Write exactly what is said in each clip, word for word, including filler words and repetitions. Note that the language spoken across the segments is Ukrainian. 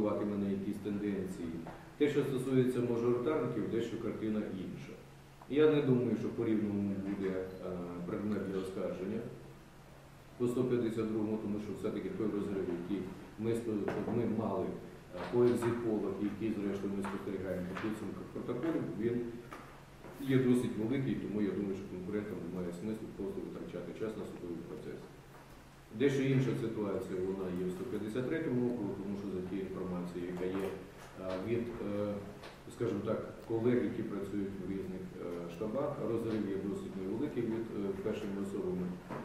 проаналізувати мене якісь тенденції. Те, що стосується мажоритарників, дещо картина інша. Я не думаю, що по-рівному буде предмет для оскарження по сто п'ятдесят другому, тому що все-таки той розрив, який ми, ми мали по екзит-полах, який, зрештою, ми спостерігаємо по підсумках протоколів, він є досить великий, тому я думаю, що конкурентам немає смислу просто витрачати час на судовий процес. Дещо інша ситуація, вона є в сто п'ятдесят третьому округу, тому що за тією інформацією, яка є від, скажімо так, колег, які працюють в різних штабах, розрив є досить невеликий від першими особами.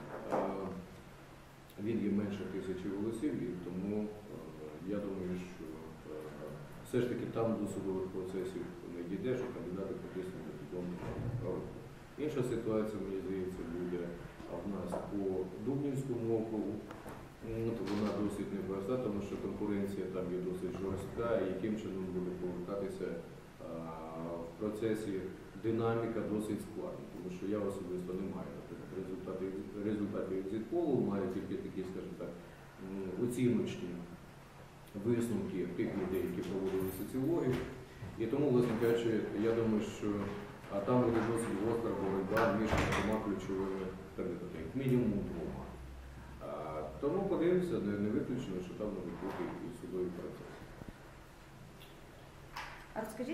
Він є менше тисячі голосів, і тому я думаю, що все ж таки там до судових процесів не дійде, що кандидати потиснуть до підомних року. Інша ситуація, мені здається, буде в нас по Дубнівському округу. Вона досить непроста, тому що конкуренція там є досить жорстка, і яким чином буде повертатися в процесі динаміка досить складна, тому що я особисто не маю, наприклад, результати, результатів екзит-полу, маю тільки такі, скажімо так, оціночні висновки тих людей, які проводили соціологію. І тому, власне кажучи, я думаю, що а там буде досить гостра боротьба між двома ключовими кандидатами, як мінімум двома. А, тому подивимося, не, не виключено, що там може бути і судовий процес. А розкажіть,